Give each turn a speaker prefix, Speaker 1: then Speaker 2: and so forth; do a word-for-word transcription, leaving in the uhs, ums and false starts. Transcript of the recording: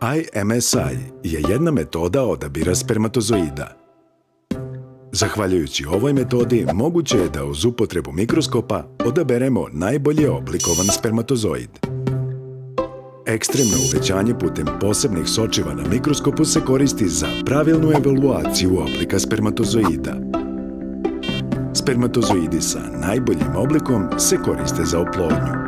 Speaker 1: I M S I je jedna metoda odabira spermatozoida. Zahvaljujući ovoj metodi, moguće je da uz upotrebu mikroskopa odaberemo najbolje oblikovan spermatozoid. Ekstremno uvećanje putem posebnih sočiva na mikroskopu se koristi za pravilnu evaluaciju oblika spermatozoida. Spermatozoidi sa najboljim oblikom se koriste za oplodnju.